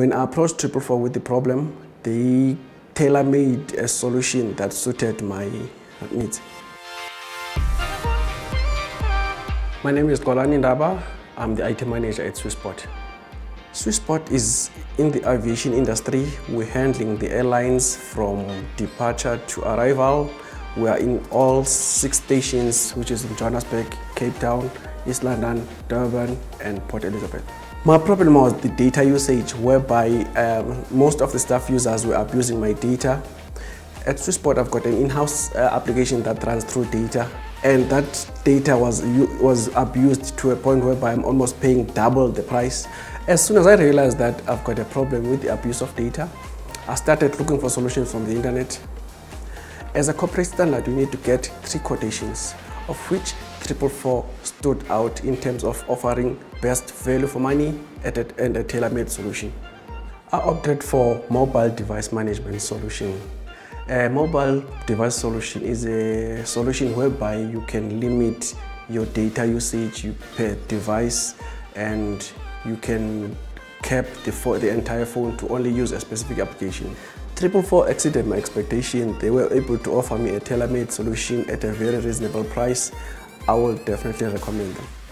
When I approached 444 with the problem, they tailor-made a solution that suited my needs. My name is Xolani Ndaba. I'm the IT manager at Swissport. Swissport is in the aviation industry. We're handling the airlines from departure to arrival. We are in all 6 stations, which is in Johannesburg, Cape Town, East London, Durban, and Port Elizabeth. My problem was the data usage, whereby most of the staff users were abusing my data. At Swissport, I've got an in-house application that runs through data, and that data was abused to a point whereby I'm almost paying double the price. As soon as I realized that I've got a problem with the abuse of data, I started looking for solutions from the internet. As a corporate standard, you need to get 3 quotations, of which 444 stood out in terms of offering best value for money and a tailor-made solution. I opted for mobile device management solution. A mobile device solution is a solution whereby you can limit your data usage per device, and you can cap the entire phone to only use a specific application. 444 exceeded my expectation. They were able to offer me a tailor-made solution at a very reasonable price. I will definitely recommend them.